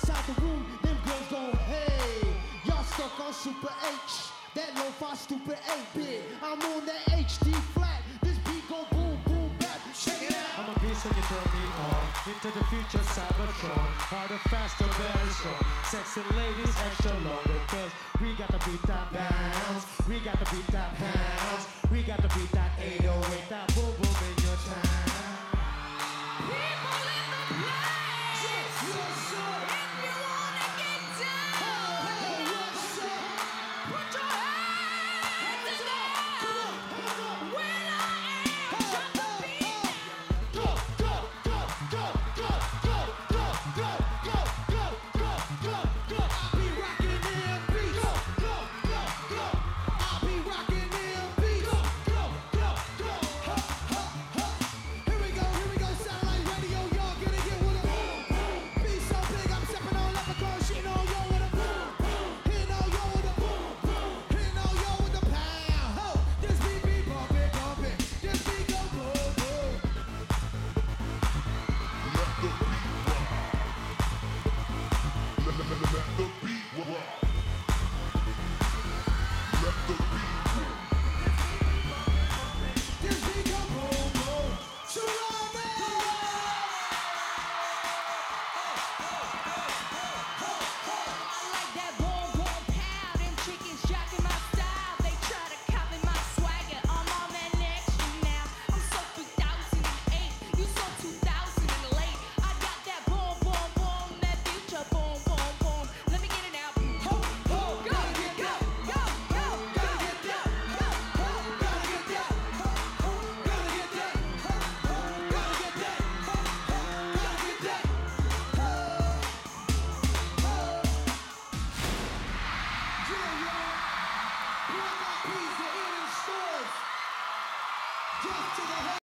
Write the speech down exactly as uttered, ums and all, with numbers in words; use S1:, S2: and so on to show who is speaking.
S1: inside the room, them girls go, hey. Y'all stuck on Super H, that lo-fi stupid eight bit. I'm on that H D flat, this beat go boom, boom, bap. Check it out.
S2: I'm a beast when you turn me on. Into the future, Cybertron. Harder, faster, very strong. Sexy ladies, extra long. Because we got to beat that bounce. We got to beat that bounce. We got to beat that eight oh eight. That boom, boom in your town.
S3: People in the place.
S1: Yes, yes, sir.
S3: If you wanna get down,
S1: Hey, what's up?
S3: put your hands in the air. When I am, drop the beat.
S1: Go, go, go, go, go, go, go, go, go, go, go, go, go. I be rocking them beats. Go, go, go, go. I be rocking them beats. Go, go, go, go. Ha, ha, ha. Here we go, here we go. Satellite radio, y'all gonna get with a boom, boom. Beat so big, I'm stepping on leprechaun. She know yo with a boom, boom. He know yo with a boom, boom. He know yo with the pound. Ho, this beat be bumping, bumping. This beat go boom, boom.
S4: Let the beat rock. Let, let, let, let the beat rock. Let the beat rock.
S1: This beat go boom, boom. Tsunami!
S3: I like that boom, boom, pow. Them chickens jacking my style. They try to copy my swagger. I'm on that next shit now. I'm so two thousand eight. You so two thousand late. I got that boom, boom, boom. That future boom, boom, boom. Let me get it out.
S1: Ho, ho,
S3: Go,
S1: gotta get
S3: go,
S1: that.
S3: go, go,
S1: Gotta get that. Ho, ho, gotta get that. Ho, ho, gotta get that. Ho, ho, gotta get that. Ho, ho, gotta get that. Ho, ho. Yeah, y'all. Black Eyed Peas, they're in stores. Just to the